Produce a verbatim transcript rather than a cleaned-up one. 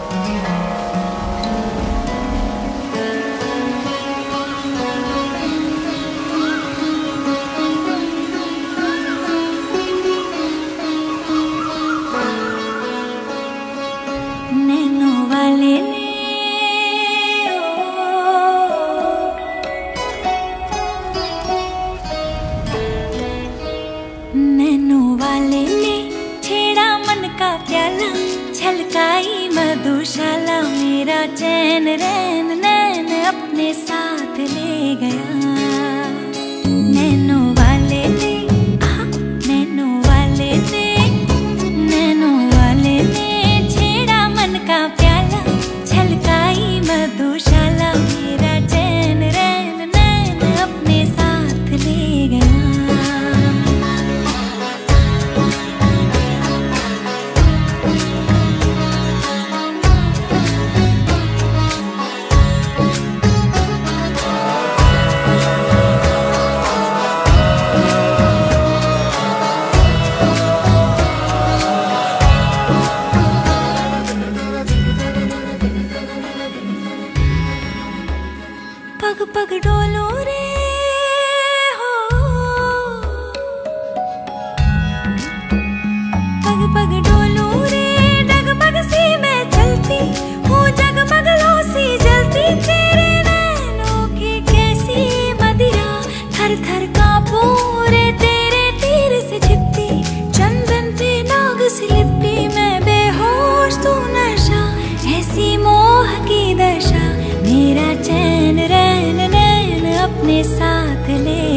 Nano वाले ने nano वाले ने छेड़ा मन का प्याला, छलकाई मधुशाला, मेरा चैन रैन नैन अपने साथ ले गया। नैनो वाले ने आहा, नैनो वाले ने नैनो वाले ने छेड़ा मन का प्याला, छलकाई मधुशाला, मेरा चैन रैन नैन अपने साथ ले गया। पग पग डोलो रे हो, पग पग डोलो रे, डगमग सी मैं चलती हूँ, जगमग लो सी जलती, तेरे नैनों की कैसी मदिरा, थर थर कांपूं रे तेरे तीर से छिपती, चंदन पे नाग सी लिपटी, मैं बेहोश तू नशा, ऐसी मोह की दशा, मेरा चैन रैन नैन अपने साथ ले